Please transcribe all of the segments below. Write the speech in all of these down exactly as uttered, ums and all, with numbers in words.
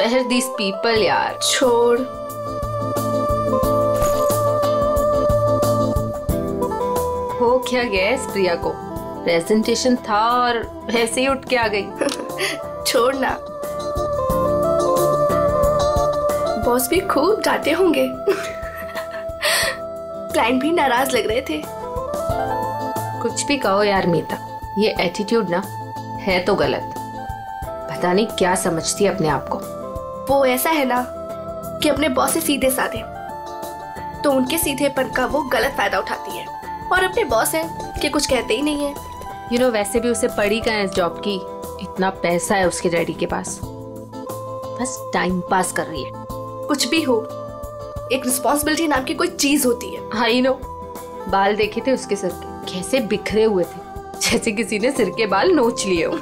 Spare these people यार। छोड़। हो क्या गया इस प्रिया को? प्रेजेंटेशन था और ऐसे ही उठ के आ गई। छोड़ ना, बॉस भी खूब डांटे होंगे। क्लाइंट भी नाराज लग रहे थे। कुछ भी कहो यार मीता, ये एटीट्यूड ना है तो गलत। पता नहीं क्या समझती है अपने आप को। वो ऐसा है ना कि अपने बॉस से सीधे साधे, तो उनके सीधेपन का वो गलत फायदा उठाती है। और अपने बॉस हैं कि कुछ कहते ही नहीं है। यू नो वैसे भी उसे पड़ी कहाँ है इस जॉब की, इतना पैसा है उसके डैडी के पास, बस टाइम पास कर रही है। कुछ भी हो, एक रिस्पॉन्सिबिलिटी नाम की कोई चीज होती है। हाँ ही नो, बाल देखे थे उसके सिर के, कैसे बिखरे हुए थे, जैसे किसी ने सिर के बाल नोच लिए हो।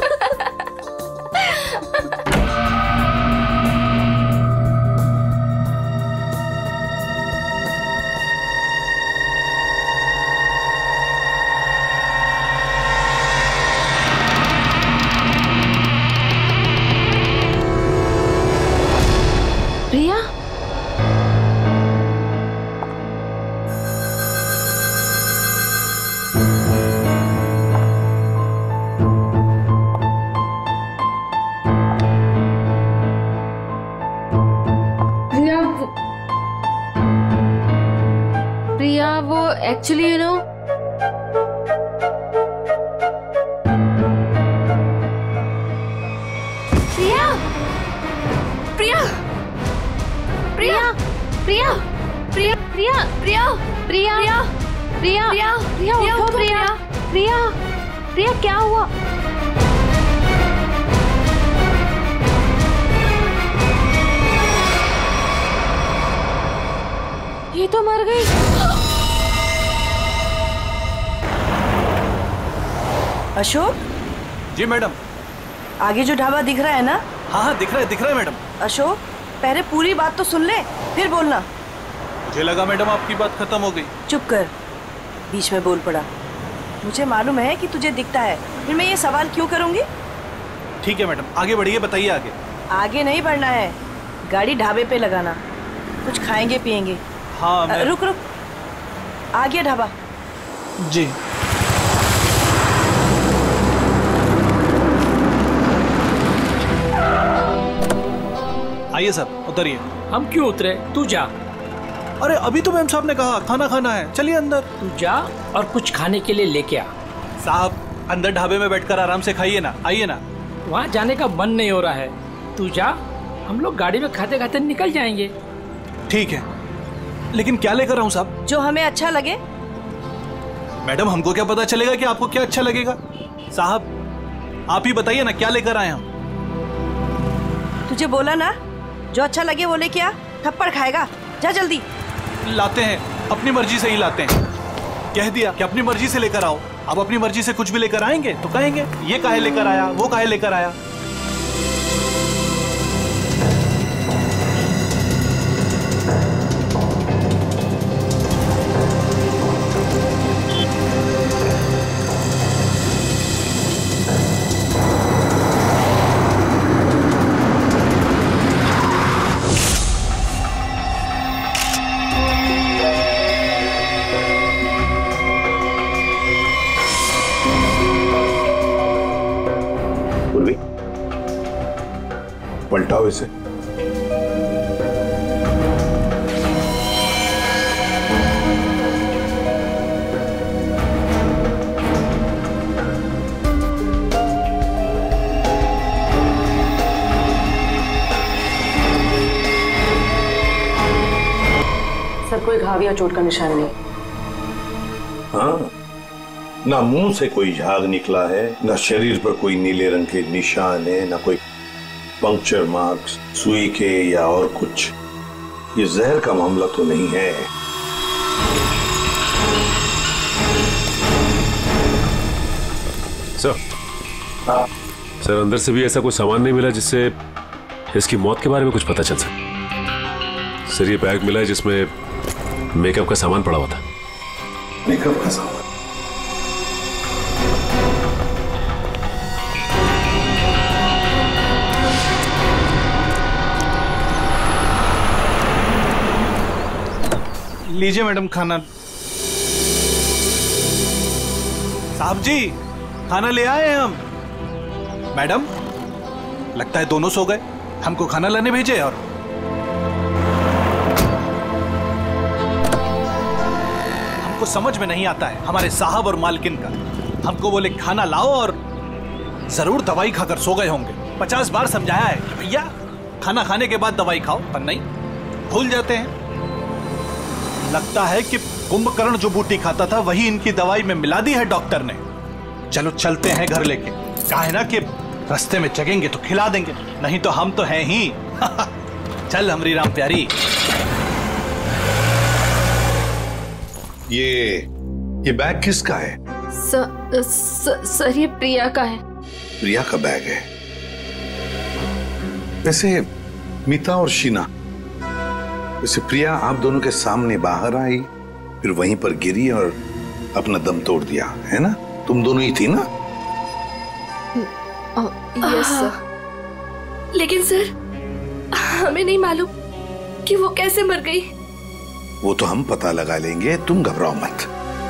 प्रिया, प्रिया वो actually you know Priya, Priya, Priya, Priya, Priya, Priya, Priya, Priya Priya Priya, Priya उठो प्रिया, प्रिया प्रिया क्या हुआ? ये तो मर गई। अशोक जी मैडम। आगे जो ढाबा दिख रहा है ना? हाँ हाँ दिख रहा है दिख रहा है मैडम। अशोक पहले पूरी बात तो सुन ले, फिर बोलना। मुझे लगा मैडम आपकी बात खत्म हो गई। चुप कर, बीच में बोल पड़ा। मुझे मालूम है कि तुझे दिखता है, फिर मैं ये सवाल क्यों करूंगी? ठीक है मैडम, आगे बढ़िए, बताइए आगे। आगे नहीं बढ़ना है, गाड़ी ढाबे पे लगाना, कुछ खाएंगे पिएंगे। हाँ मैं... रुक रुक, आ गया ढाबा। जी। आइए साहब उतरिए। हम क्यों उतरे? तू जा। अरे अभी तो मैम साहब ने कहा खाना खाना है, चलिए अंदर। तू जा और कुछ खाने के लिए लेके आ। साहब अंदर ढाबे में बैठकर आराम से खाइए ना, आइए ना। वहाँ जाने का मन नहीं हो रहा है, तू जा, हम लोग गाड़ी में खाते खाते निकल जाएंगे। ठीक है, लेकिन क्या लेकर आऊँ साहब? जो हमें अच्छा लगे। मैडम हमको क्या पता चलेगा कि आपको क्या अच्छा लगेगा? साहब आप ही बताइए ना, क्या लेकर आए हम? तुझे बोला ना, जो अच्छा लगे वो लेके आ, थप्पड़ खाएगा। जा जल्दी। लाते हैं, अपनी मर्जी से ही लाते हैं। कह दिया कि अपनी मर्जी से लेकर आओ। अब अपनी मर्जी से कुछ भी लेकर आएंगे तो कहेंगे ये काहे लेकर आया, वो काहे लेकर आया। पलटाओ इसे। सर कोई घाव या चोट का निशान नहीं। हाँ, ना मुंह से कोई झाग निकला है, ना शरीर पर कोई नीले रंग के निशान है, ना कोई पंक्चर मार्क्स सुई के या और कुछ। ये जहर का मामला तो नहीं है। सर, सर अंदर से भी ऐसा कोई सामान नहीं मिला जिससे इसकी मौत के बारे में कुछ पता चल सके। सर ये बैग मिला है जिसमें मेकअप का सामान पड़ा हुआ था। मेकअप का सामान? लीजिए मैडम खाना। साहब जी खाना ले आए हैं हम। मैडम लगता है दोनों सो गए, हमको खाना लाने भेजे। और हमको समझ में नहीं आता है हमारे साहब और मालकिन का। हमको बोले खाना लाओ और जरूर दवाई खाकर सो गए होंगे। पचास बार समझाया है कि भैया खाना खाने के बाद दवाई खाओ, पर नहीं, भूल जाते हैं। लगता है कि कुंभकर्ण जो बूटी खाता था वही इनकी दवाई में मिला दी है डॉक्टर ने। चलो चलते हैं घर लेके। कहा है ना कि रास्ते में जगेंगे तो खिला देंगे, नहीं तो हम तो हैं ही। चल हमरी राम प्यारी। ये ये बैग किसका है? स, स, सर ये प्रिया का है। प्रिया का बैग है। वैसे मीता और शीना, वैसे प्रिया आप दोनों के सामने बाहर आई, फिर वहीं पर गिरी और अपना दम तोड़ दिया, है ना? तुम दोनों ही थी ना? Yes sir. लेकिन सर हमें नहीं मालूम कि वो कैसे मर गई। वो तो हम पता लगा लेंगे, तुम घबराओ मत।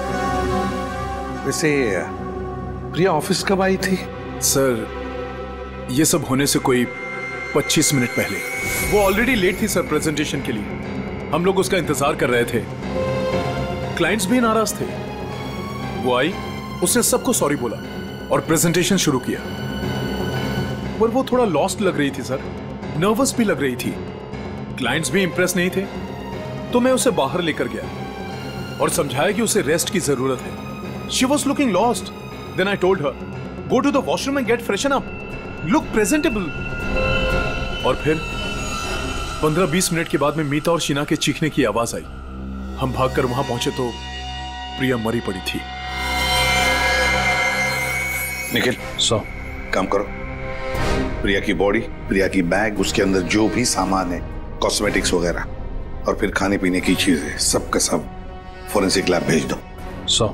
वैसे प्रिया ऑफिस कब आई थी? सर ये सब होने से कोई पच्चीस मिनट पहले। वो ऑलरेडी लेट थी सर प्रेजेंटेशन के लिए। हम लोग उसका इंतजार कर रहे थे। क्लाइंट्स भी नाराज थे। वो आई, उसने सबको सॉरी बोला और प्रेजेंटेशन शुरू किया। पर वो थोड़ा लॉस्ट लग रही थी सर, नर्वस भी लग रही थी। क्लाइंट्स भी इंप्रेस नहीं थे, तो मैं उसे बाहर लेकर गया और समझाया कि उसे रेस्ट की जरूरत है। She was looking lost. Then I told her, go to the washroom and get freshen up, look presentable. और फिर पंद्रह बीस मिनट के बाद में मीता और शीना के चीखने की आवाज आई। हम भागकर वहां पहुंचे तो प्रिया मरी पड़ी थी। निखिल, सो काम करो। प्रिया की बॉडी, प्रिया की बैग, उसके अंदर जो भी सामान है, कॉस्मेटिक्स वगैरह और फिर खाने पीने की चीजें, सब का सब फोरेंसिक लैब भेज दो। सो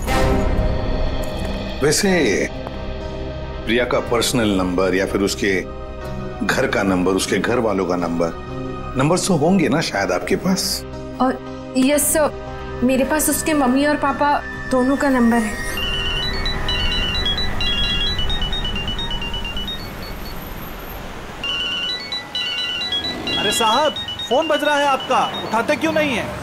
वैसे प्रिया का पर्सनल नंबर या फिर उसके घर का नंबर, उसके घर वालों का नंबर, नंबर तो होंगे ना शायद आपके पास? और यस सर, मेरे पास उसके मम्मी और पापा दोनों का नंबर है। अरे साहब फोन बज रहा है आपका, उठाते क्यों नहीं है?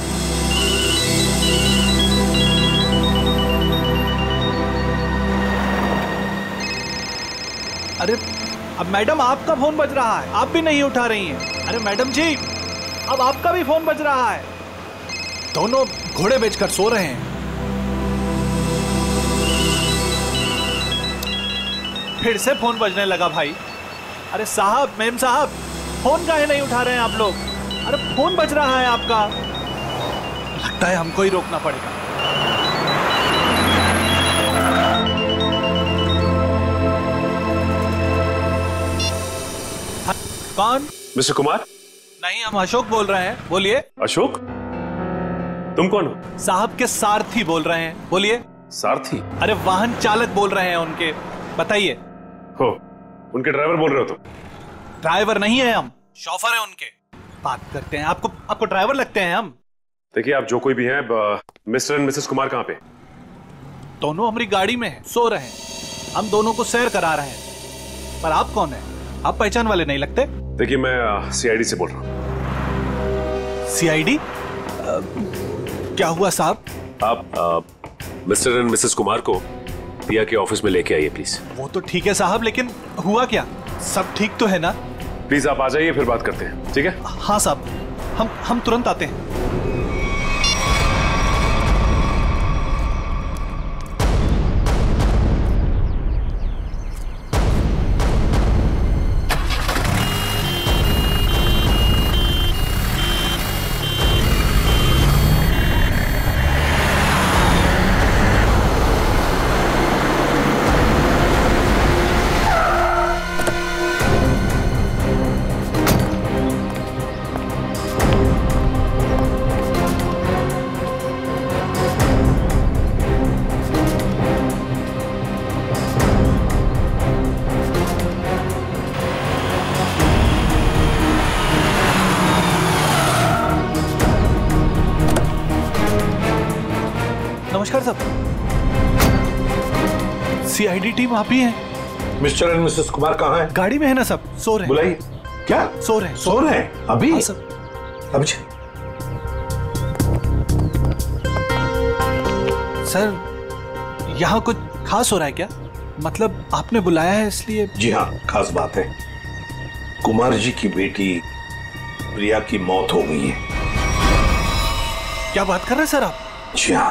अरे अब मैडम आपका फोन बज रहा है, आप भी नहीं उठा रही हैं। अरे मैडम जी अब आपका भी फोन बज रहा है। दोनों घोड़े बेचकर सो रहे हैं। फिर से फोन बजने लगा भाई। अरे साहब, मैम साहब, फोन काहे नहीं उठा रहे हैं आप लोग? अरे फोन बज रहा है आपका। लगता है हमको ही रोकना पड़ेगा। कौन? मिस्टर कुमार? नहीं, हम अशोक बोल रहे हैं। बोलिए। अशोक? तुम कौन हो? साहब के सारथी बोल रहे हैं। बोलिए। सारथी? अरे वाहन चालक बोल रहे हैं उनके। बताइए। हो, उनके ड्राइवर बोल रहे हो तुम? ड्राइवर नहीं है हम, शॉफर है उनके। बात करते हैं। आपको आपको ड्राइवर लगते हैं हम? देखिए आप जो कोई भी हैं, मिस्टर एंड मिसेस कुमार कहाँ पे? दोनों हमारी गाड़ी में हैं, सो रहे हैं। हम दोनों को सैर करा रहे हैं। पर आप कौन है? आप पहचान वाले नहीं लगते। देखिए मैं सी आई डी से बोल रहा हूँ। C I D? क्या हुआ साहब? आप मिस्टर एंड मिसेस कुमार को प्रिया के ऑफिस में लेके आइए प्लीज। वो तो ठीक है साहब, लेकिन हुआ क्या? सब ठीक तो है ना? प्लीज आप आ जाइए, फिर बात करते हैं, ठीक है? हाँ साहब, हम हम तुरंत आते हैं। नमस्कार साहब। सी आई डी टीम आप ही हैं? मिस्टर एंड मिसेस कुमार कहाँ हैं? गाड़ी में है ना साहब, सो रहे हैं। बुलाइए। क्या? सो रहे हैं। सो रहे हैं अभी? हाँ साहब। अभी सर यहाँ कुछ खास हो रहा है क्या? मतलब आपने बुलाया है इसलिए? जी हाँ, खास बात है। कुमार जी की बेटी प्रिया की मौत हो गई है। क्या बात कर रहे हैं सर आप? जी हाँ।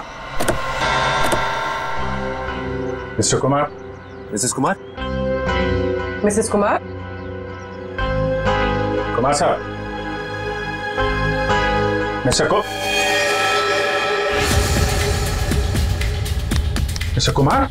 Mr Kumar. Mrs Kumar. Mrs Kumar. Kumar साहब। मिस्टर को Mr Kumar.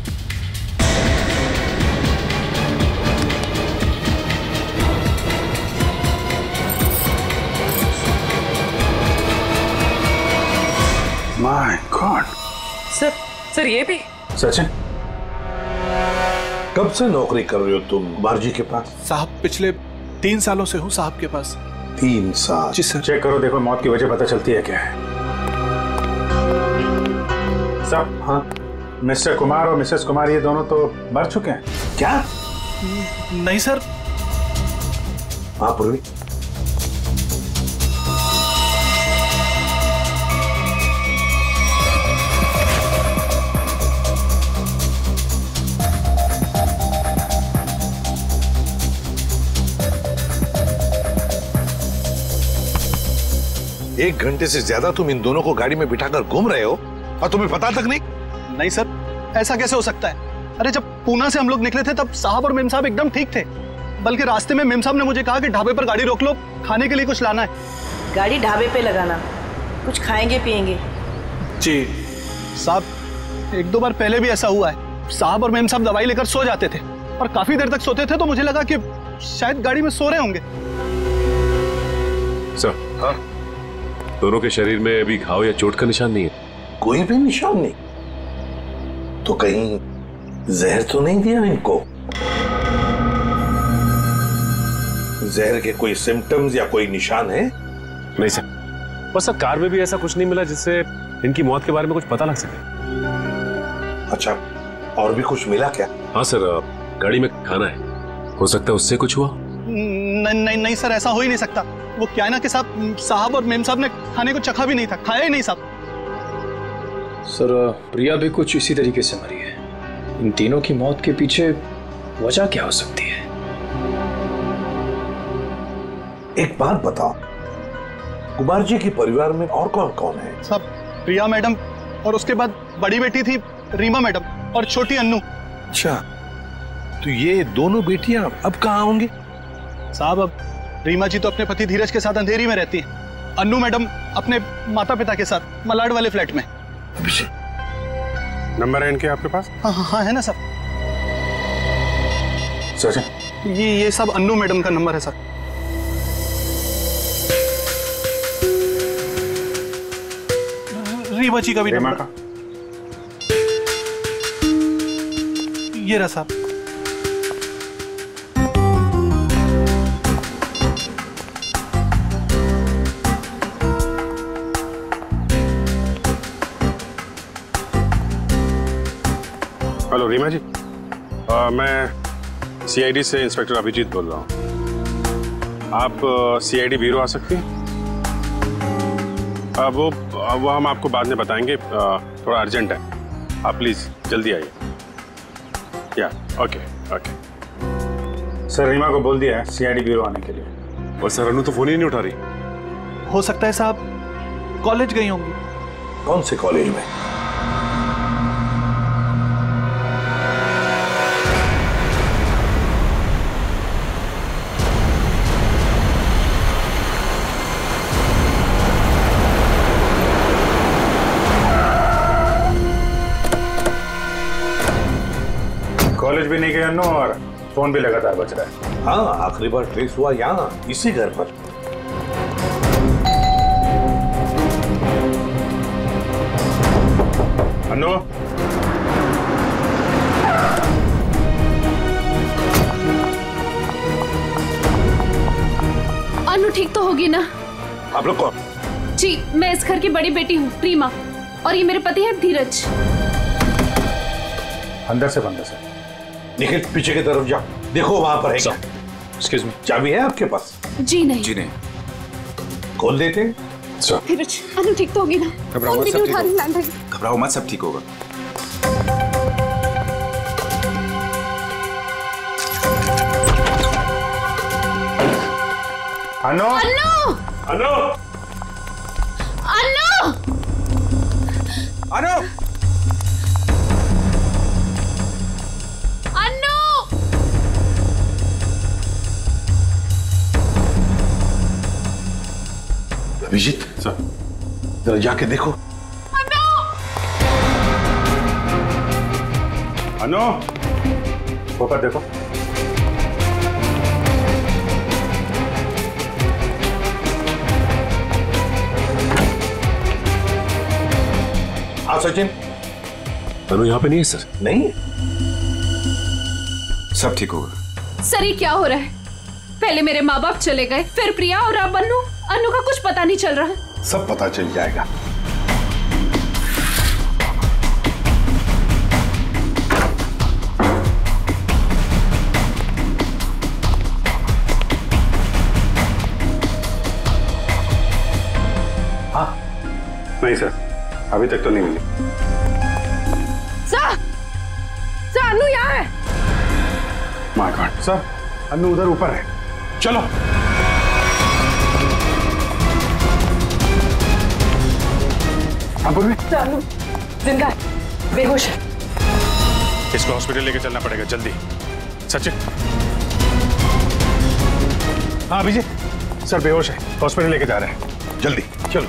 My god. Sir sir ये भी? सचिन, कब से नौकरी कर रहे हो तुम कुमार जी के पास? साहब पिछले तीन सालों से हूँ साहब के पास। तीन साल? जी सर। चेक करो, देखो मौत की वजह पता चलती है क्या है। साहब, हाँ, मिस्टर कुमार और मिसेस कुमार ये दोनों तो मर चुके हैं। क्या? नहीं सर। हाँ पूर्वी। एक घंटे से ज्यादा तुम इन दोनों को गाड़ी में बिठाकर घूम रहे हो और तुम्हें पता तक नहीं? नहीं सर, ऐसा कैसे हो सकता है? अरे जब पूना से हम लोग निकले थे तब साहब और मेम साहब एकदम ठीक थे। बल्कि रास्ते में मेम साहब ने मुझे कहा कि ढाबे पर गाड़ी रोक लो, खाने के लिए कुछ लाना है। गाड़ी ढाबे पे लगाना, कुछ खाएंगे पिएंगे। जी साहब, एक दो बार पहले भी ऐसा हुआ है। साहब और मेम साहब दवाई लेकर सो जाते थे और काफी देर तक सोते थे, तो मुझे लगा कि शायद गाड़ी में सो रहे होंगे। सर, हाँ? दोनों के शरीर में अभी घाव या चोट का निशान नहीं है? कोई भी निशान नहीं? तो कहीं जहर तो नहीं दिया इनको? जहर के कोई सिम्टम्स या कोई निशान है? नहीं सर, बस सर कार में भी ऐसा कुछ नहीं मिला जिससे इनकी मौत के बारे में कुछ पता लग सके। अच्छा, और भी कुछ मिला क्या? हाँ सर, गाड़ी में खाना है, हो सकता है उससे कुछ हुआ। नहीं नहीं नहीं सर, ऐसा हो ही नहीं सकता। वो क्या है ना कि साहब साहब और मेम साहब ने खाने को चखा भी नहीं था, खाया ही नहीं साहब। सर प्रिया भी कुछ इसी तरीके से मरी है। इन तीनों की मौत के पीछे वजह क्या हो सकती है? एक बात बताओ, कुमार जी के परिवार में और कौन कौन है? साहब प्रिया मैडम और उसके बाद बड़ी बेटी थी रीमा मैडम और छोटी अन्नू। अच्छा, तो ये दोनों बेटियां अब कहाँ होंगी? साहब अब रीमा जी तो अपने पति धीरज के साथ अंधेरी में रहती हैं। अन्नू मैडम अपने माता पिता के साथ मलाड वाले फ्लैट में। नंबर है इनके आपके पास? हाँ हाँ हाँ है ना सर। सचिन, ये ये सब अन्नू मैडम का नंबर है सर। रीमा जी का भी नंबर का। ये रहा साहब। हेलो रीमा जी, आ, मैं सी आई डी से इंस्पेक्टर अभिजीत बोल रहा हूँ। आप सी आई डी ब्यूरो आ सकती हैं? आ, वो वो हम आपको बाद में बताएंगे, आ, थोड़ा अर्जेंट है। आप प्लीज़ जल्दी आइए। या ओके ओके। सर रीमा को बोल दिया है सी आई डी ब्यूरो आने के लिए। और सर अनु तो फोन ही नहीं उठा रही। हो सकता है साहब कॉलेज गई होंगी। कौन से कॉलेज में? कॉलेज भी नहीं गए अन्नू और फोन भी लगातार बज रहा है। हाँ, आखिरी बार ट्रेस हुआ यहाँ इसी घर पर। अन्नू, अनु ठीक तो होगी ना? आप लोग कौन? जी मैं इस घर की बड़ी बेटी हूँ रीमा। और ये मेरे पति है धीरज। अंदर से बंद है सर। निखिल पीछे की तरफ जाओ, देखो वहां पर है क्या। एक्सक्यूज मी, चाबी है आपके पास? जी नहीं। जी नहीं। खोल देते सर। धीरज, अनु ठीक तो होगी ना? घबराओ मत, सब ठीक होगा। घबराओ मत, सब ठीक होगा। अनु अनु अनु अनु अनु अनु अभिजीत सर, जरा जाके देखो। अनु, ऊपर देखो। हाँ सचिन। अनु यहाँ पे नहीं है सर। नहीं, सब ठीक होगा। सर ये क्या हो रहा है? पहले मेरे माँ बाप चले गए, फिर प्रिया और अब अनु। अनु का कुछ पता नहीं चल रहा है। सब पता चल जाएगा। हाँ नहीं सर, अभी तक तो नहीं मिली। सर, सर अनु यहाँ है। माय गॉड सर, अनु उधर ऊपर है। चलो। अनु जिंदा है, बेहोश है। इसको हॉस्पिटल लेके चलना पड़ेगा जल्दी। सचिन। हाँ अभिजीत, सर बेहोश है, हॉस्पिटल लेके जा रहे हैं, जल्दी चलो।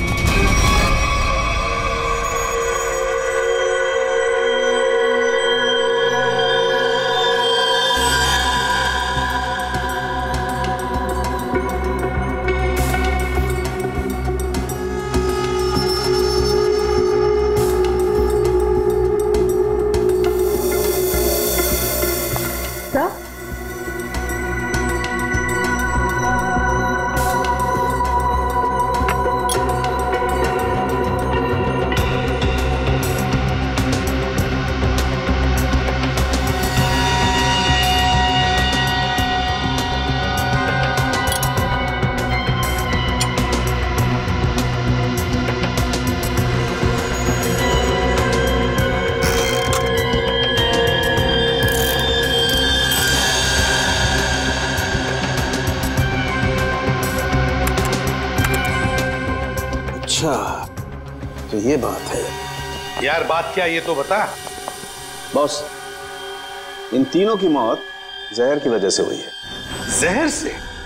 तो ये बात है यार। बात क्या, ये तो बता। बॉस, इन तीनों की मौत जहर की वजह से हुई है। जहर से?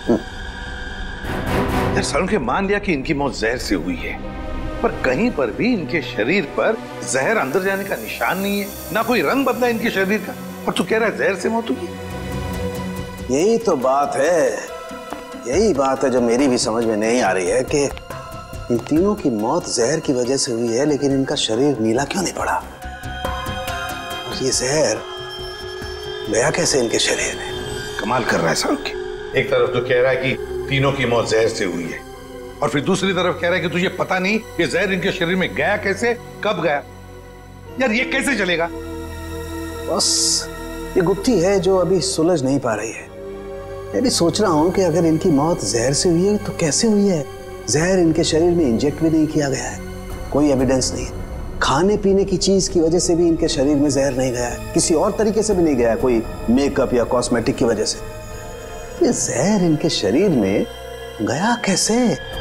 यार सालों के मान लिया कि इनकी मौत जहर से हुई है, पर कहीं पर भी इनके शरीर पर जहर अंदर जाने का निशान नहीं है, ना कोई रंग बदला इनके शरीर का, और तू कह रहा है जहर से मौत हुई। यही तो बात है, यही बात है जो मेरी भी समझ में नहीं आ रही है कि इन तीनों की मौत जहर की वजह से हुई है, लेकिन इनका शरीर नीला क्यों नहीं पड़ा? और ये जहर गया कैसे इनके शरीर में? कमाल कर रहा है साहब की। एक तरफ तो कह रहा है कि तीनों की मौत जहर से हुई है, और फिर दूसरी तरफ कह रहा है कि तुझे पता नहीं ये जहर इनके शरीर में गया कैसे, कब गया। यार ये कैसे चलेगा? बस ये गुत्थी है जो अभी सुलझ नहीं पा रही है। मैं भी सोच रहा हूं कि अगर इनकी मौत जहर से हुई है तो कैसे हुई है? जहर इनके शरीर में इंजेक्ट भी नहीं किया गया है, कोई एविडेंस नहीं है। खाने पीने की चीज की वजह से भी इनके शरीर में जहर नहीं गया है, किसी और तरीके से भी नहीं गया है, कोई मेकअप या कॉस्मेटिक की वजह से। ये जहर इनके शरीर में गया कैसे?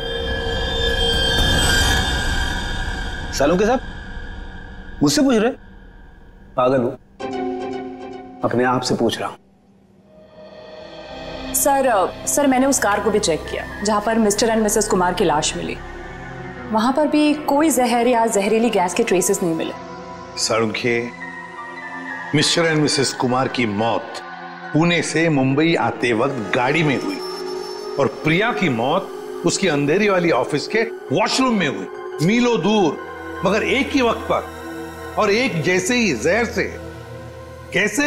सालों के साहब मुझसे पूछ रहे? पागल हूं, अपने आप से पूछ रहा हूं। सर सर मैंने उस कार को भी चेक किया जहां पर मिस्टर एंड मिसेस कुमार की लाश मिली। वहां पर भी कोई जहर या जहरीली गैस के ट्रेसेस नहीं मिले। Sarunkhe, Mr and Mrs Kumar की मौत पुणे से मुंबई आते वक्त गाड़ी में हुई, और प्रिया की मौत उसकी अंधेरी वाली ऑफिस के वॉशरूम में हुई, मीलों दूर, मगर एक ही वक्त पर और एक जैसे ही जहर से। कैसे?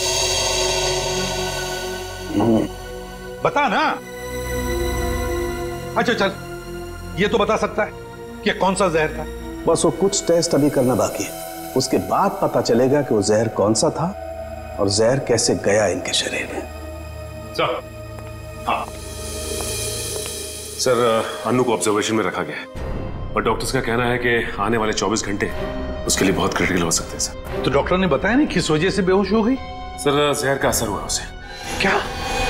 बता ना। अच्छा चल, ये तो बता सकता है कि कौन सा जहर था। बस वो कुछ टेस्ट अभी करना बाकी है, उसके बाद पता चलेगा कि वो जहर कौन सा था और जहर कैसे गया इनके शरीर में। सर, हाँ सर, अनु को ऑब्जर्वेशन में रखा गया है और डॉक्टर्स का कहना है कि आने वाले चौबीस घंटे उसके लिए बहुत क्रिटिकल हो सकते हैं सर। तो डॉक्टर ने बताया नहीं किस वजह से बेहोश हो गई? सर, जहर का असर हुआ उसे। क्या?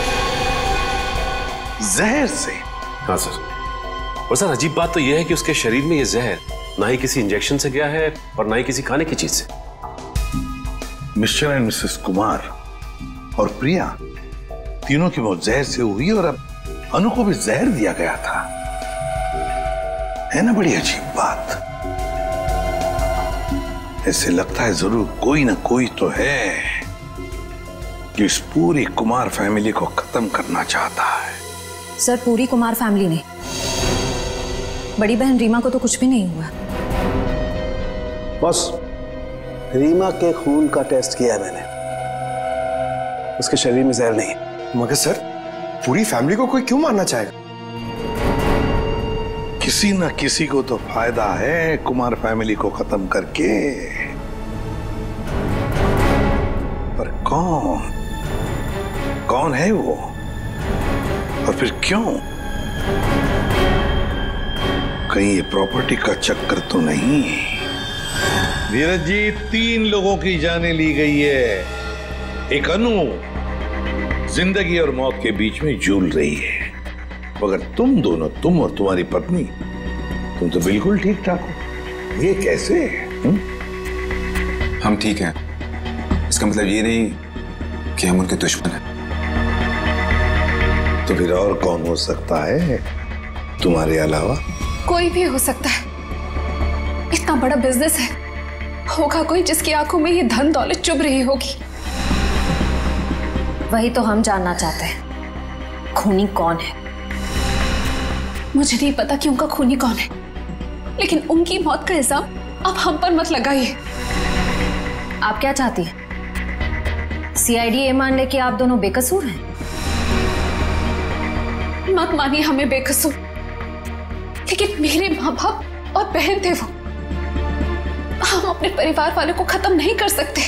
जहर से? हाँ सर। और सर अजीब बात तो यह है कि उसके शरीर में यह जहर ना ही किसी इंजेक्शन से गया है और ना ही किसी खाने की चीज से। मिस्टर एंड मिसेस कुमार और प्रिया तीनों की मौत जहर से हुई और अब अनु को भी जहर दिया गया था। है ना बड़ी अजीब बात। ऐसे लगता है जरूर कोई ना कोई तो है जो इस पूरी कुमार फैमिली को खत्म करना चाहता है। सर, पूरी कुमार फैमिली ने, बड़ी बहन रीमा को तो कुछ भी नहीं हुआ। बस रीमा के खून का टेस्ट किया है मैंने, उसके शरीर में जहर नहीं है। मगर सर, पूरी फैमिली को कोई क्यों मारना चाहेगा? किसी न किसी को तो फायदा है कुमार फैमिली को खत्म करके, पर कौन कौन है वो और फिर क्यों? कहीं ये प्रॉपर्टी का चक्कर तो नहीं? धीरज जी, तीन लोगों की जानें ली गई है। एक अनु जिंदगी और मौत के बीच में झूल रही है, मगर तुम दोनों, तुम और तुम्हारी पत्नी, तुम तो बिल्कुल ठीक ठाक हो। ये कैसे? हुँ? हम ठीक हैं, इसका मतलब ये नहीं कि हम उनके दुश्मन हैं। तो फिर और कौन हो सकता है तुम्हारे अलावा? कोई भी हो सकता है। इतना बड़ा बिजनेस है, होगा कोई जिसकी आंखों में ये धन दौलत चुभ रही होगी। वही तो हम जानना चाहते हैं, खूनी कौन है? मुझे नहीं पता कि उनका खूनी कौन है, लेकिन उनकी मौत का इल्जाम अब हम पर मत लगाइए। आप क्या चाहती हैं? सी आई डी ये मान ले कि आप दोनों बेकसूर हैं? मत मानिए हमें बेकसूर, लेकिन मेरे माँ बाप और बहन थे वो। हम अपने परिवार वालों को खत्म नहीं कर सकते।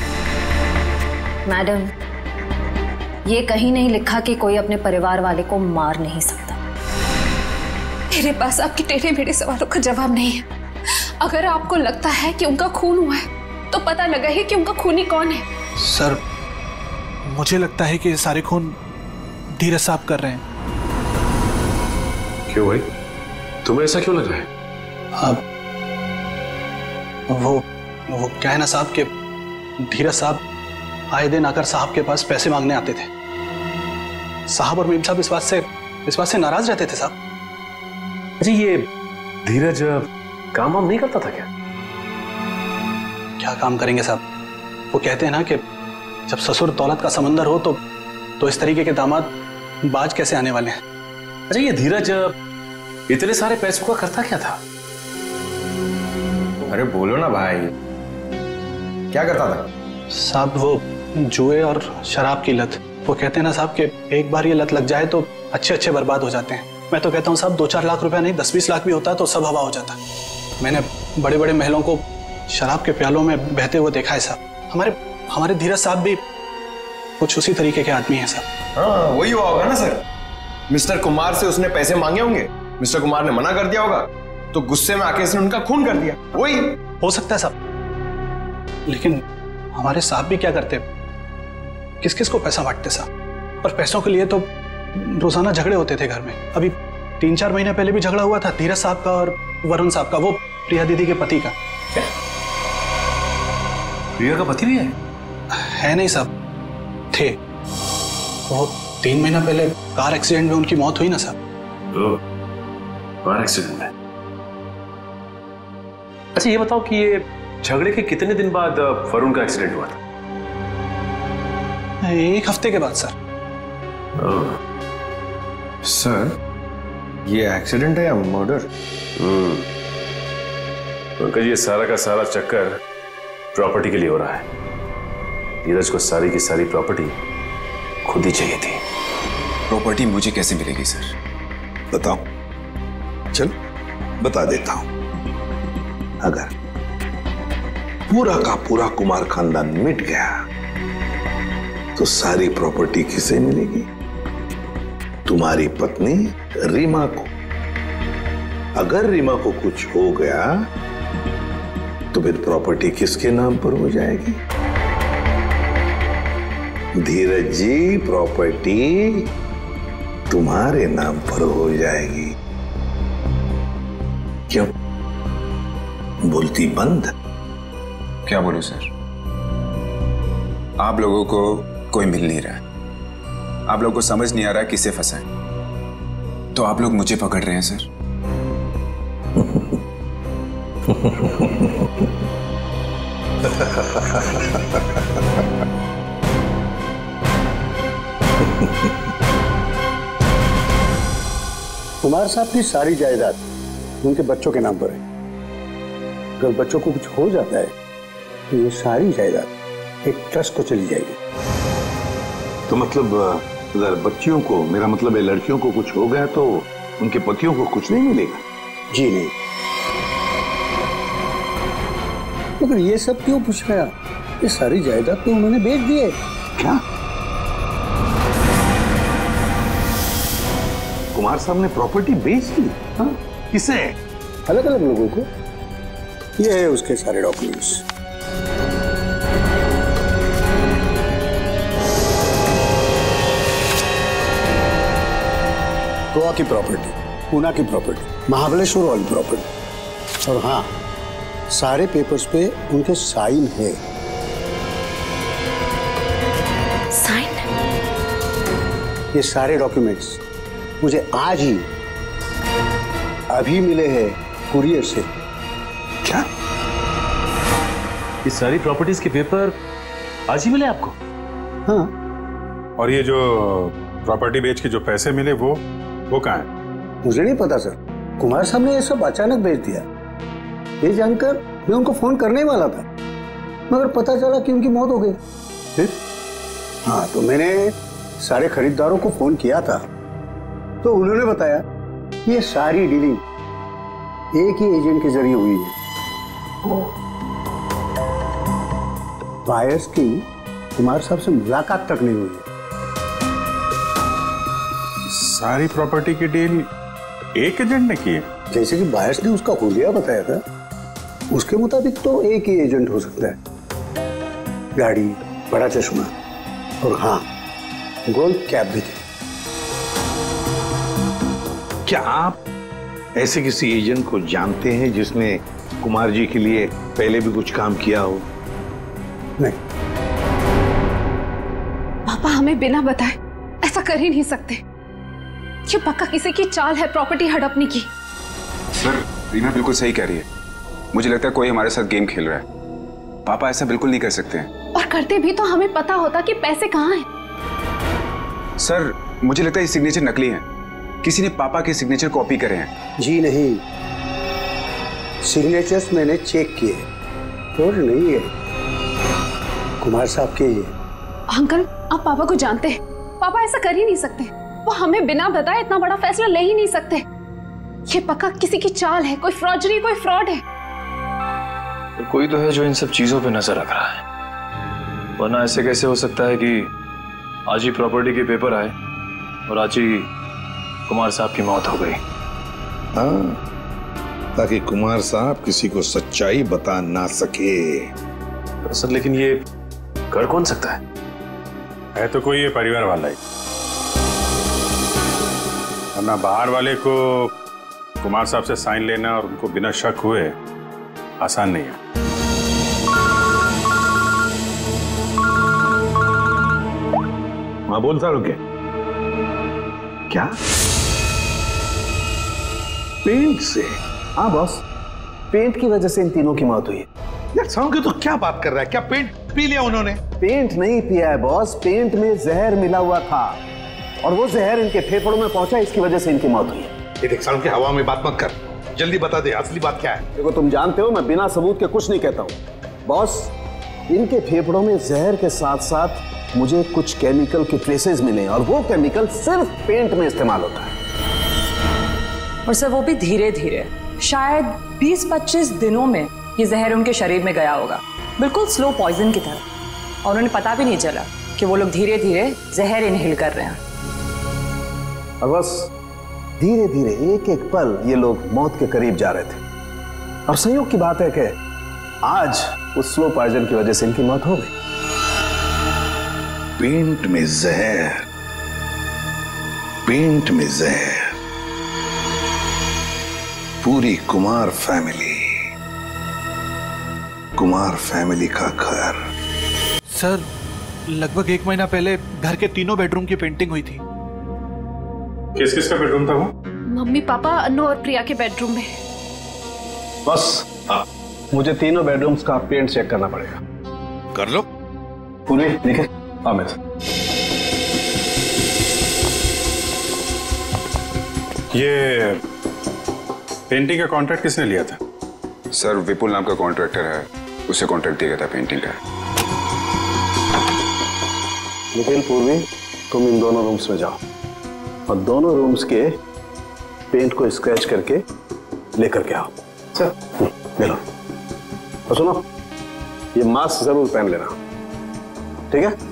मैडम, ये कहीं नहीं लिखा कि कोई अपने परिवार वाले को मार नहीं सकता। मेरे पास आपके टेढ़े मेढ़े सवालों का जवाब नहीं है। अगर आपको लगता है कि उनका खून हुआ है, तो पता लगा है कि उनका खूनी कौन है। सर, मुझे लगता है कि ये सारे खून धीरज साहब कर रहे हैं। क्यों भाई, तुम्हें ऐसा क्यों लग रहा है? अब वो वो क्या है ना साहब के धीरज साहब आए दिन आकर साहब के पास पैसे मांगने आते थे। साहब और मीम साहब इस बात से इस बात से नाराज रहते थे साहब। जी, ये धीरज काम वाम नहीं करता था क्या? क्या काम करेंगे साहब? वो कहते हैं ना कि जब ससुर दौलत का समंदर हो तो तो इस तरीके के दामाद बाज कैसे आने वाले हैं। अच्छा, ये धीरज इतने सारे पैसों का करता क्या था? अरे बोलो ना भाई, क्या करता था? साहब, वो जुए और शराब की लत। वो कहते हैं ना साहब कि एक बार ये लत लग जाए तो अच्छे अच्छे बर्बाद हो जाते हैं। मैं तो कहता हूँ साहब, दो चार लाख रुपया नहीं, दस बीस लाख भी होता तो सब हवा हो जाता। मैंने बड़े बड़े महलों को शराब के प्यालों में बहते हुए देखा है साहब। हमारे हमारे धीरज साहब भी कुछ उसी तरीके के आदमी हैं साहब। हाँ, वही हुआ होगा ना सर। मिस्टर कुमार से उसने पैसे मांगे होंगे, मिस्टर कुमार ने मना कर दिया होगा, तो गुस्से में आके इसने उनका खून कर दिया। वही हो सकता है साहब, लेकिन हमारे साहब भी क्या करते, किस किस को पैसा बांटते साहब। और पैसों के लिए तो रोजाना झगड़े होते थे घर में। अभी तीन चार महीने पहले भी झगड़ा हुआ था धीरज साहब का और वरुण साहब का, वो प्रिया दीदी के पति का। प्रिया का पति भी है? है नहीं साहब, थे। वो तीन महीना पहले कार एक्सीडेंट में उनकी मौत हुई ना साहब। कार एक्सीडेंट में? अच्छा, ये बताओ कि ये झगड़े के कितने दिन बाद वरुण का एक्सीडेंट हुआ था? एक हफ्ते के बाद सर। सर, ये एक्सीडेंट है या मर्डर? हम्म, पंकज, ये सारा का सारा चक्कर प्रॉपर्टी के लिए हो रहा है। धीरज को सारी की सारी प्रॉपर्टी खुद ही चाहिए थी। प्रॉपर्टी मुझे कैसे मिलेगी सर? बताओ, चल बता देता हूं। अगर पूरा का पूरा कुमार खानदान मिट गया तो सारी प्रॉपर्टी किसे मिलेगी? तुम्हारी पत्नी रीमा को। अगर रीमा को कुछ हो गया तो फिर प्रॉपर्टी किसके नाम पर हो जाएगी? धीरज जी, प्रॉपर्टी तुम्हारे नाम पर हो जाएगी। क्यों बोलती बंद? क्या बोलूं सर, आप लोगों को कोई मिल नहीं रहा है, आप लोगों को समझ नहीं आ रहा है किससे फंसा है, तो आप लोग मुझे पकड़ रहे हैं सर। कुमार साहब की सारी जायदाद उनके बच्चों के नाम पर है। अगर बच्चों को कुछ हो जाता है तो ये सारी जायदाद एक ट्रस्ट को चली जाएगी। तो मतलब अगर बच्चियों को, मेरा मतलब है लड़कियों को कुछ हो गया तो उनके पतियों को कुछ नहीं मिलेगा? जी नहीं। मगर ये सब क्यों पूछ रहा? ये सारी जायदाद तो उन्होंने बेच दी है। क्या? कुमार साहब ने प्रॉपर्टी बेच दी? हाँ। किसे? अलग अलग लोगों को। ये है उसके सारे डॉक्यूमेंट्स। गोवा की प्रॉपर्टी, पूना की प्रॉपर्टी, महाबलेश्वर वाली प्रॉपर्टी, और हाँ, सारे पेपर्स पे उनके साइन है। साइन? ये सारे डॉक्यूमेंट्स मुझे आज ही, अभी मिले हैं कुरियर से। क्या? ये सारी प्रॉपर्टीज के पेपर आज ही मिले आपको? हाँ। और ये जो प्रॉपर्टी बेच के जो पैसे मिले वो वो कहाँ है? मुझे नहीं पता सर, कुमार साहब ने ये सब अचानक भेज दिया। ये जानकर मैं उनको फोन करने वाला था, मगर पता चला कि उनकी मौत हो गई। फिर हाँ, तो मैंने सारे खरीदारों को फोन किया था, तो उन्होंने बताया कि ये सारी डीलिंग एक ही एजेंट के जरिए हुई है। बायर्स की कुमार साहब से मुलाकात तक नहीं हुई। सारी प्रॉपर्टी की डील एक एजेंट ने की है? जैसे कि बायर्स ने उसका हुलिया बताया था, उसके मुताबिक तो एक ही एजेंट हो सकता है। गाड़ी, बड़ा चश्मा और हाँ, गोल्ड कैप भी थी। क्या आप ऐसे किसी एजेंट को जानते हैं जिसने कुमार जी के लिए पहले भी कुछ काम किया हो? नहीं। पापा हमें बिना बताए ऐसा कर ही नहीं सकते। ये पक्का किसी की चाल है प्रॉपर्टी हड़पने की। सर, रीना बिल्कुल सही कह रही है। मुझे लगता है कोई हमारे साथ गेम खेल रहा है। पापा ऐसा बिल्कुल नहीं कर सकते हैं। और करते भी तो हमें पता होता कि पैसे कहाँ हैं। सर, मुझे लगता है ये सिग्नेचर नकली है। किसी ने पापा के सिग्नेचर कॉपी करे हैं। जी नहीं, सिग्नेचर्स मैंने चेक किए और नहीं है, कुमार साहब के ये। अंकल, आप पापा को जानते हैं, पापा ऐसा कर ही नहीं सकते। वो हमें बिना बताए इतना बड़ा फैसला ले ही नहीं सकते। ये पक्का किसी की चाल है, कोई फ्रॉडरी, कोई फ्रॉड है। तो कोई तो है जो इन सब चीजों पे नजर रख रहा है, वरना ऐसे कैसे हो सकता है कि आज ही प्रॉपर्टी के पेपर आए और आज ही कुमार साहब की मौत हो गई। हाँ, ताकि कुमार साहब किसी को सच्चाई बता ना सके। सर, लेकिन ये कर कौन सकता है? है तो कोई ये परिवार वाला ही, वरना बाहर वाले को कुमार साहब से साइन लेना और उनको बिना शक हुए आसान नहीं है। हाँ, बोलता रुके। क्या? पेंट से? हाँ बॉस, पेंट की वजह से इन तीनों की मौत हुई है। यार साहब, तो क्या बात कर रहा है? क्या पेंट पी लिया उन्होंने? पेंट नहीं पिया है बॉस, पेंट में जहर मिला हुआ था और वो जहर इनके फेफड़ों में पहुंचा, इसकी वजह से इनकी मौत हुई है। ये देख साहब, की हवा में बात मत कर, जल्दी बता दे असली बात क्या है। देखो, तुम जानते हो मैं बिना सबूत के कुछ नहीं कहता हूँ। बॉस, इनके फेफड़ों में जहर के साथ साथ मुझे कुछ केमिकल के ट्रेसेस मिले और वो केमिकल सिर्फ पेंट में इस्तेमाल होता है। और सर, वो भी धीरे धीरे, शायद बीस पच्चीस दिनों में ये जहर उनके शरीर में गया होगा, बिल्कुल स्लो पॉइजन की तरह, और उन्हें पता भी नहीं चला कि वो लोग धीरे धीरे जहर इनहेल कर रहे हैं। और बस धीरे धीरे एक एक पल ये लोग मौत के करीब जा रहे थे। और संयोग की बात है कि आज उस स्लो पॉइजन की वजह से इनकी मौत हो गई। पेंट में जहर, पेंट में जहर, पूरी कुमार फैमिली, कुमार फैमिली का घर। सर, लगभग एक महीना पहले घर के तीनों बेडरूम की पेंटिंग हुई थी। किस किस का बेडरूम था वो? मम्मी, पापा, अनु और प्रिया के बेडरूम में। बस हाँ, मुझे तीनों बेडरूम्स का पेंट चेक करना पड़ेगा। कर लो। पूरी देखे? हाँ मैं। ये पेंटिंग का कॉन्ट्रैक्ट किसने लिया था? सर, विपुल नाम का कॉन्ट्रैक्टर है, उसे कॉन्ट्रैक्ट दिया गया था पेंटिंग का। निखिल, पूर्वी, तुम इन दोनों रूम्स में जाओ और दोनों रूम्स के पेंट को स्क्रैच करके लेकर के आओ। सर, ले लो। और सुनो, ये मास्क जरूर पहन लेना, ठीक है?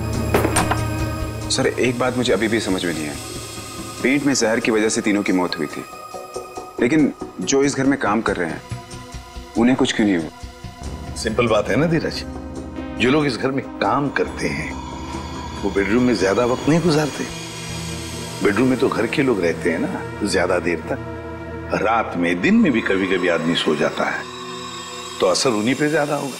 सर, एक बात मुझे अभी भी समझ में नहीं है। पेंट में जहर की वजह से तीनों की मौत हुई थी, लेकिन जो इस घर में काम कर रहे हैं उन्हें कुछ क्यों नहीं हुआ? सिंपल बात है ना धीरज, जो लोग इस घर में काम करते हैं वो बेडरूम में ज्यादा वक्त नहीं गुजारते। बेडरूम में तो घर के लोग रहते हैं ना ज्यादा देर तक। रात में, दिन में भी कभी कभी आदमी सो जाता है, तो असर उन्हीं पे ज्यादा होगा।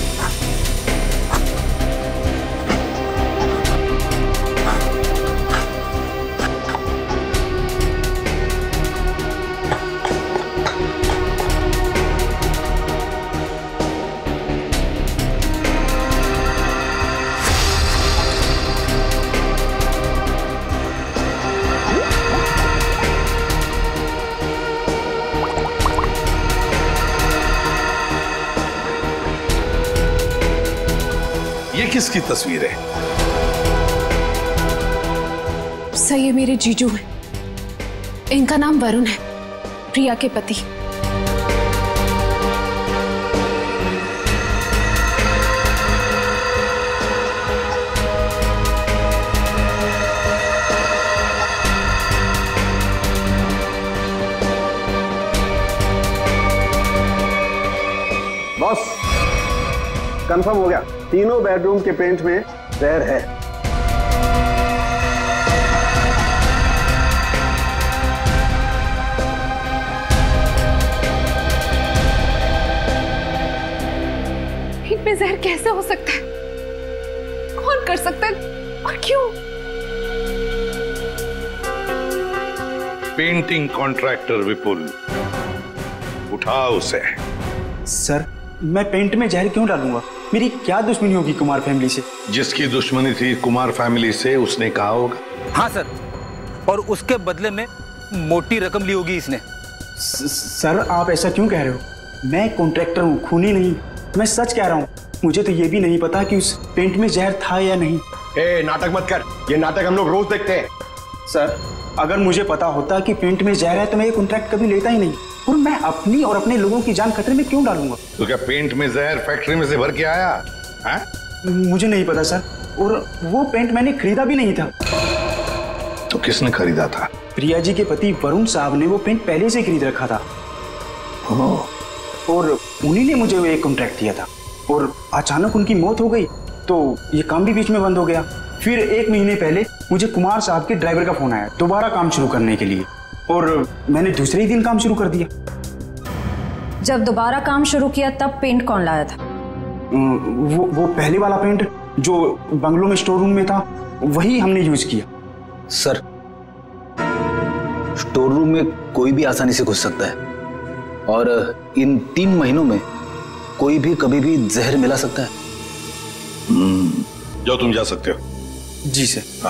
किसकी तस्वीर है? सर, ये मेरे जीजू हैं। इनका नाम वरुण है, प्रिया के पति। बॉस, कंफर्म हो गया, तीनों बेडरूम के पेंट में जहर है। पेंट में जहर कैसे हो सकता है? कौन कर सकता है और क्यों? पेंटिंग कॉन्ट्रैक्टर विपुल, उठाओ उसे। सर, मैं पेंट में जहर क्यों डालूंगा? मेरी क्या दुश्मनी होगी कुमार फैमिली से? जिसकी दुश्मनी थी कुमार फैमिली से उसने कहा होगा। हाँ सर, और उसके बदले में मोटी रकम ली होगी इसने। सर, आप ऐसा क्यों कह रहे हो? मैं कॉन्ट्रैक्टर हूँ, खूनी नहीं। मैं सच कह रहा हूँ। मुझे तो ये भी नहीं पता कि उस पेंट में जहर था या नहीं। ए, नाटक मत कर, ये नाटक हम लोग रोज देखते हैं। सर, अगर मुझे पता होता कि पेंट में जहर है तो मैं ये कॉन्ट्रैक्ट कभी लेता ही नहीं, और मैं अपनी और अपने लोगों की जान खतरे में क्यों डालूंगा? तो क्या पेंट में जहर फैक्ट्री में से भर के आया है? मुझे नहीं पता सर, और वो पेंट मैंने खरीदा भी नहीं था। तो किसने खरीदा था? प्रिया जी के पति वरुण साहब ने वो पेंट पहले से खरीद रखा था, और उन्हीं ने मुझे वो एक कॉन्ट्रैक्ट दिया था। और अचानक उनकी मौत हो गई तो ये काम भी बीच में बंद हो गया। फिर एक महीने पहले मुझे कुमार साहब के ड्राइवर का फोन आया दोबारा काम शुरू करने के लिए, और मैंने दूसरे ही दिन काम शुरू कर दिया। जब दोबारा काम शुरू किया तब पेंट कौन लाया था? वो वो पहले वाला पेंट जो बंगलों में स्टोर रूम में था, वही हमने यूज किया। सर, स्टोर रूम में कोई भी आसानी से घुस सकता है, और इन तीन महीनों में कोई भी कभी भी जहर मिला सकता है। जाओ, तुम जा सकते हो। जी सर। हाँ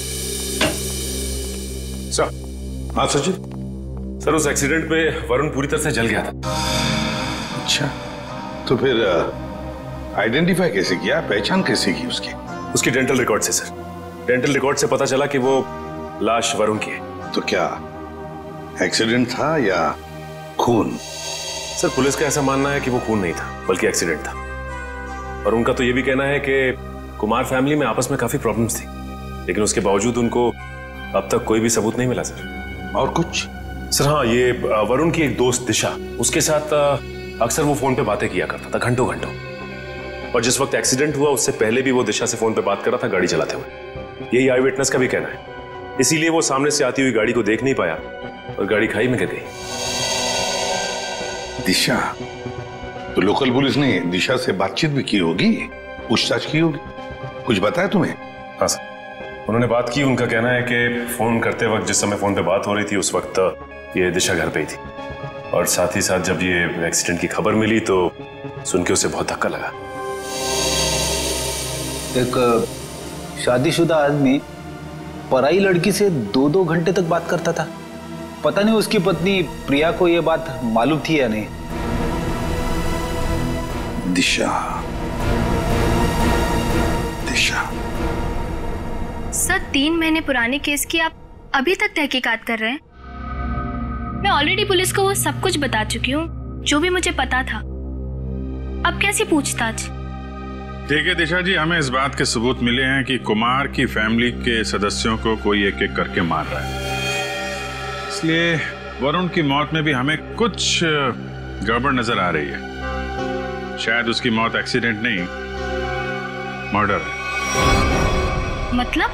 सर। हाँ सचिन। सर, उस एक्सीडेंट में वरुण पूरी तरह से जल गया था। अच्छा, तो फिर आइडेंटिफाई कैसे किया, पहचान कैसे की उसकी? उसकी डेंटल रिकॉर्ड से सर। डेंटल रिकॉर्ड से पता चला कि वो लाश वरुण की है। तो क्या एक्सीडेंट था या खून? सर पुलिस का ऐसा मानना है कि वो खून नहीं था बल्कि एक्सीडेंट था, और उनका तो ये भी कहना है कि कुमार फैमिली में आपस में काफी प्रॉब्लम्स थी, लेकिन उसके बावजूद उनको अब तक कोई भी सबूत नहीं मिला सर। और कुछ? सर हाँ, ये वरुण की एक दोस्त दिशा, उसके साथ अक्सर वो फोन पे बातें किया करता था घंटों घंटों, और जिस वक्त एक्सीडेंट हुआ उससे पहले भी वो दिशा से फोन पे बात कर रहा था गाड़ी चलाते हुए। यही आई विटनेस का भी कहना है, इसीलिए वो सामने से आती हुई गाड़ी को देख नहीं पाया और गाड़ी खाई में गिर गई। दिशा? तो लोकल पुलिस ने दिशा से बातचीत भी की होगी, पूछताछ की होगी, कुछ बताया तुम्हें? हाँ सर, उन्होंने बात की। उनका कहना है कि फोन करते वक्त जिस समय फोन पे बात हो रही थी उस वक्त ये दिशा घर पे ही थी, और साथ ही साथ जब ये एक्सीडेंट की खबर मिली तो सुन के उसे बहुत धक्का लगा। एक शादीशुदा आदमी पराई लड़की से दो दो घंटे तक बात करता था। पता नहीं उसकी पत्नी प्रिया को यह बात मालूम थी या नहीं। दिशा, दिशा। सर, तीन महीने पुराने केस की आप अभी तक तहकीकात कर रहे हैं? मैं ऑलरेडी पुलिस को वो सब कुछ बता चुकी हूँ जो भी मुझे पता था। अब कैसी पूछताछ? ठीक है दिशा जी, हमें इस बात के सबूत मिले हैं कि कुमार की फैमिली के सदस्यों को कोई एक एक करके मार रहा है, इसलिए वरुण की मौत में भी हमें कुछ गड़बड़ नजर आ रही है। शायद उसकी मौत एक्सीडेंट नहीं, मर्डर है। मतलब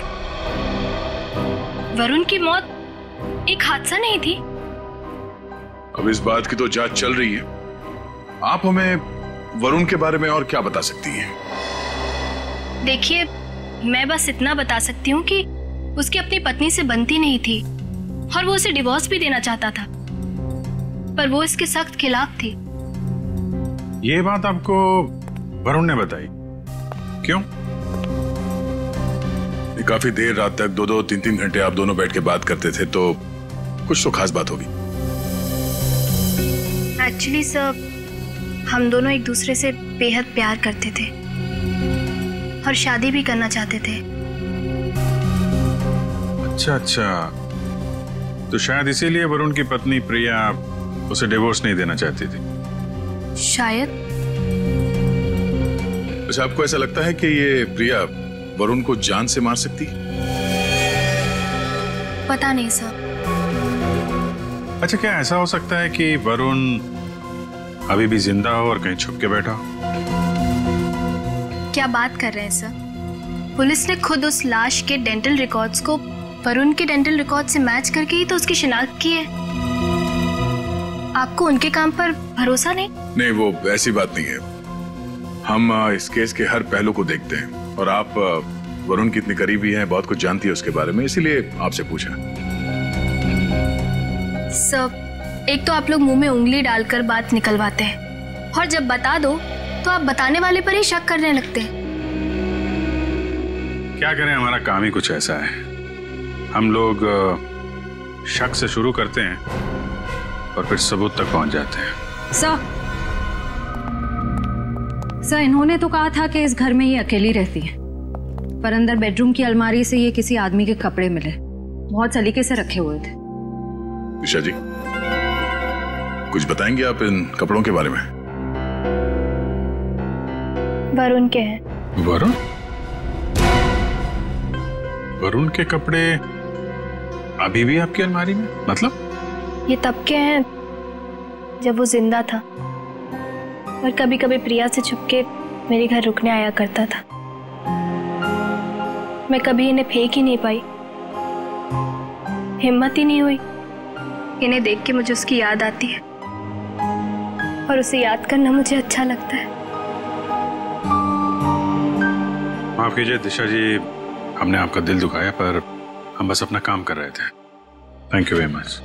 वरुण की मौत एक हादसा नहीं थी? अब इस बात की तो जांच चल रही है। आप हमें वरुण के बारे में और क्या बता सकती हैं? देखिए, मैं बस इतना बता सकती हूँ कि उसकी अपनी पत्नी से बनती नहीं थी और वो उसे डिवोर्स भी देना चाहता था, पर वो इसके सख्त खिलाफ थी। ये बात आपको वरुण ने बताई? क्यों? काफी देर रात तक दो दो तीन तीन घंटे आप दोनों बैठ के बात करते थे, तो कुछ तो खास बात होगी। एक्चुअली सर, हम दोनों एक दूसरे से बेहद प्यार करते थे और शादी भी करना चाहते थे। अच्छा अच्छा, तो शायद इसीलिए वरुण की पत्नी प्रिया उसे डिवोर्स नहीं देना चाहती थी। शायद। अच्छा, आपको ऐसा लगता है कि ये प्रिया वरुण को जान से मार सकती? पता नहीं सर। अच्छा, क्या ऐसा हो सकता है कि वरुण अभी भी जिंदा हो और कहीं छुप के बैठा हो? क्या बात कर रहे हैं सर? पुलिस ने खुद उस लाश के डेंटल रिकॉर्ड्स को वरुण के डेंटल रिकॉर्ड से मैच करके ही तो उसकी शिनाख्त की है। आपको उनके काम पर भरोसा नहीं? नहीं, वो ऐसी बात नहीं है। हम इस केस के हर पहलू को देखते हैं, और आप वरुण की इतनी करीबी हैं, बहुत कुछ जानती है उसके बारे में, इसीलिए आपसे पूछा। सर, एक तो आप लोग मुंह में उंगली डालकर बात निकलवाते हैं, और जब बता दो तो आप बताने वाले पर ही शक करने लगते हैं। क्या करें, हमारा काम ही कुछ ऐसा है। हम लोग शक से शुरू करते हैं और फिर सबूत तक पहुंच जाते हैं। सर, सर इन्होंने तो कहा था कि इस घर में ये अकेली रहती है, पर अंदर बेडरूम की अलमारी से ये किसी आदमी के कपड़े मिले, बहुत सलीके से रखे हुए थे। दिशा जी, कुछ बताएंगे आप इन कपड़ों के बारे में? वरुण के हैं। वरुण? वरुण के कपड़े अभी भी आपकी अलमारी में? मतलब? ये तब के हैं जब वो जिंदा था, और कभी कभी प्रिया से छुपके मेरे घर रुकने आया करता था। मैं कभी इन्हें फेंक ही नहीं पाई, हिम्मत ही नहीं हुई। इन्हें देख के मुझे उसकी याद आती है, और उसे याद करना मुझे अच्छा लगता है। माफ कीजिए दिशा जी, हमने आपका दिल दुखाया, पर हम बस अपना काम कर रहे थे। Thank you very much.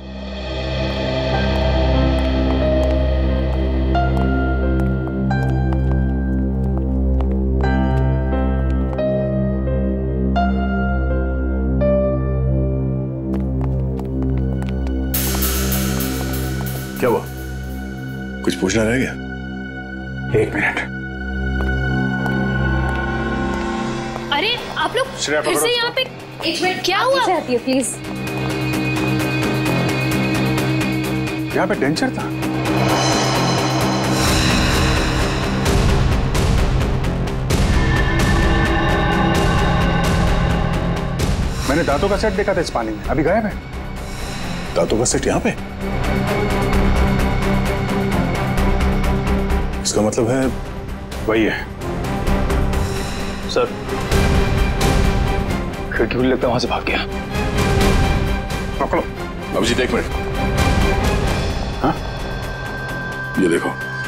क्या हुआ? कुछ पूछना रह गया? एक मिनट। अरे आप लोग फिर से यहाँ पे? एक मिनट, क्या हुआ? प्लीज। यहाँ पे डेंचर था। मैंने दांतों का सेट देखा था इस पानी में, अभी गायब है। दांतों का सेट यहाँ पे? इसका मतलब है वही है। सर खिड़की खुली, लगता है वहां से भाग गया। पकड़ो अभिजीत, एक मिनट। हाँ ये देखो,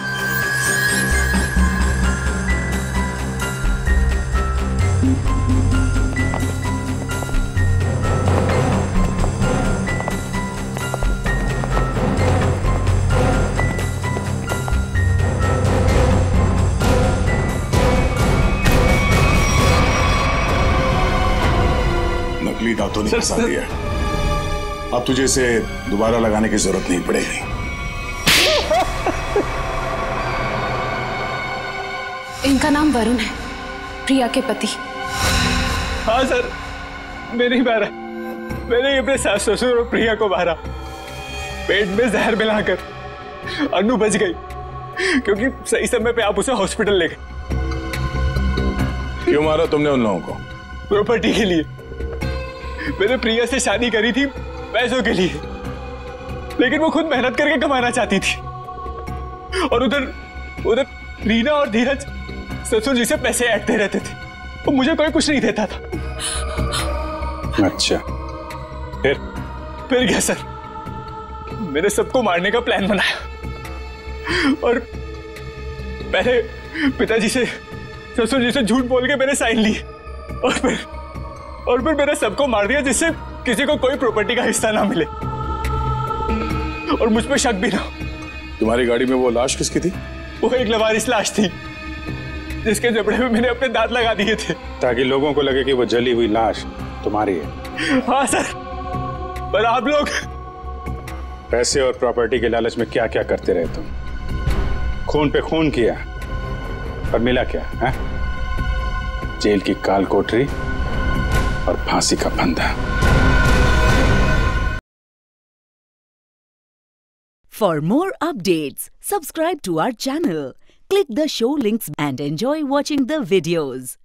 नकली दांतों ने फंसा दिया। अब तुझे इसे दोबारा लगाने की जरूरत नहीं पड़ेगी। इनका नाम वरुण है, प्रिया के पति। हाँ सर, मैं नहीं मारा, मैंने अपने सास ससुर और प्रिया को मारा। पेट में जहर मिलाकर अनु बच गई क्योंकि सही समय पे आप उसे हॉस्पिटल ले गए। क्यों मारा तुमने उन लोगों को? प्रॉपर्टी के लिए। मैंने प्रिया से शादी करी थी पैसों के लिए, लेकिन वो खुद मेहनत करके कमाना चाहती थी। और उधर उधर रीना और धीरज ससुर जी से पैसे ऐंठते रहते थे, वो मुझे कोई कुछ नहीं देता था। अच्छा, फिर फिर क्या सर, मैंने सबको मारने का प्लान बनाया और पहले पिताजी से ससुर जी से झूठ बोल के मैंने साइन लिए और फिर और फिर मैंने सबको मार दिया जिससे किसी को कोई प्रॉपर्टी का हिस्सा ना मिले और मुझ पे शक भी ना। तुम्हारी गाड़ी में वो लाश किसकी थी? वो एक लवारिस लाश थी जिसके जबड़े में मैंने अपने दांत लगा दिए थे ताकि लोगों को लगे कि वो जली हुई लाश तुम्हारी है। हाँ सर, पर आप लोग पैसे और प्रॉपर्टी के लालच में क्या क्या करते रहे तुम? खून पे खून किया और मिला क्या है? जेल की काल कोठरी और फांसी का फंदा। For more updates, subscribe to our channel, click the show links and enjoy watching the videos.